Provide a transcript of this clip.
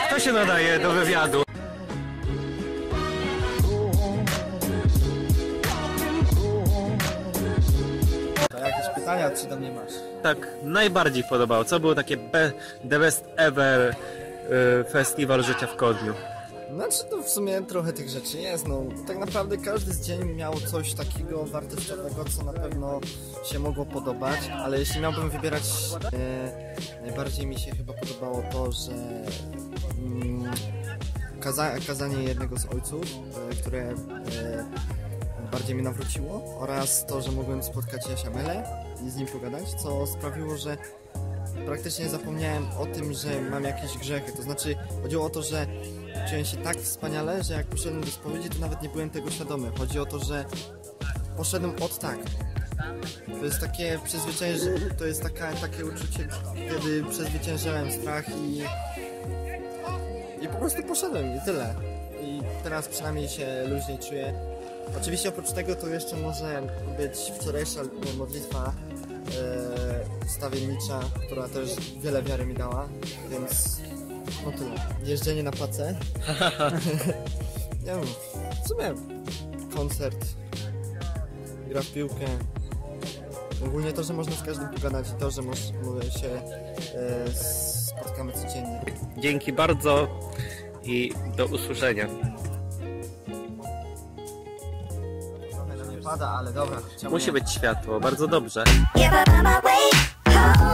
Kto się nadaje do wywiadu? To jakieś pytania czy do mnie masz? Tak, najbardziej podobało. Co było takie the best ever festiwal życia w Kodniu? Znaczy to w sumie trochę tych rzeczy jest, no tak naprawdę każdy z dzień miał coś takiego wartościowego, co na pewno się mogło podobać, ale jeśli miałbym wybierać, najbardziej mi się chyba podobało to, że kazanie jednego z ojców, które bardziej mnie nawróciło, oraz to, że mogłem spotkać Jasia Melę i z nim pogadać, co sprawiło, że praktycznie zapomniałem o tym, że mam jakieś grzechy. To znaczy, chodziło o to, że czułem się tak wspaniale, że jak poszedłem do spowiedzi, to nawet nie byłem tego świadomy. Chodzi o to, że poszedłem od tak. To jest takie to jest takie uczucie, kiedy przezwyciężyłem strach i po prostu poszedłem i tyle. I teraz przynajmniej się luźniej czuję. Oczywiście oprócz tego to jeszcze może być wczorajsza modlitwa stawiennicza, która też wiele wiary mi dała, więc no tyle. Jeżdżenie na pace. Nie wiem, w sumie koncert, gra w piłkę. Ogólnie to, że można z każdym pogadać i to, że może się spotkamy codziennie. Dzięki bardzo i do usłyszenia. Trochę na mnie pada, ale dobra. Musi być światło, bardzo dobrze. Yeah, but on my way home.